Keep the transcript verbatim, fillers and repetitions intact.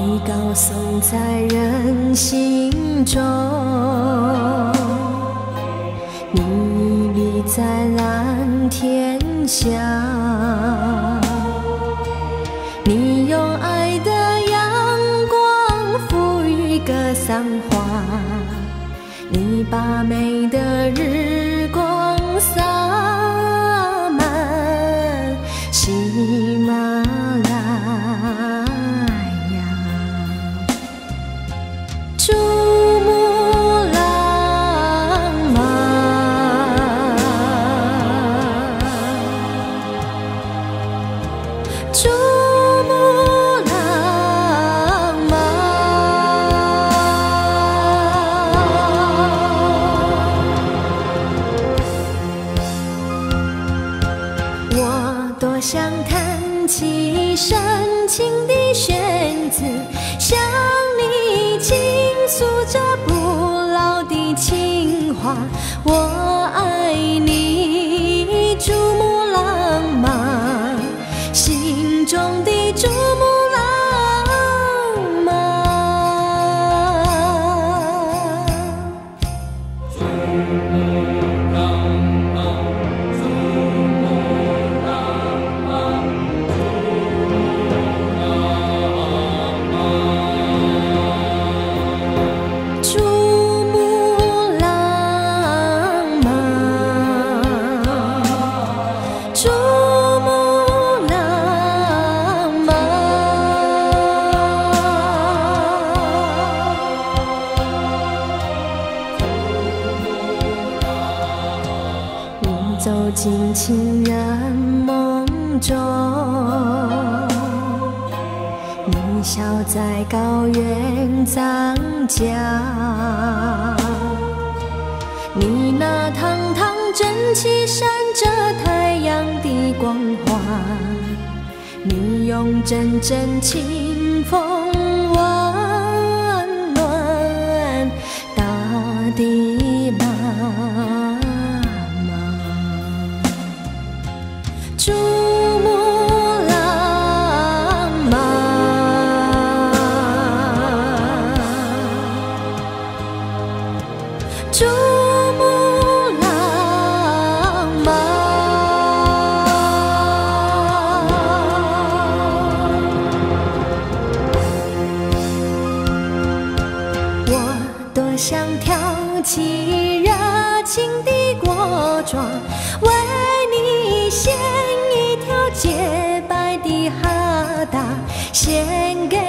你高颂在人心中，你屹立在蓝天下，你用爱的阳光赋予格桑花，你把美的日光洒满喜马拉雅。珠穆朗玛，珠穆朗玛，我多想弹起深情的弦子，向你倾诉着不老的情话。我爱你，珠穆朗玛，心中的珠穆朗玛。珠穆朗玛，珠穆朗玛，珠穆朗玛，珠穆朗玛。你走进情人梦中，你笑在高原藏家，你那堂堂正气闪着太阳的光华，你用阵阵清风温暖大地妈妈。珠穆朗玛，珠穆朗玛。我多想挑起热情的国妆，为你献一条洁白的哈达，献给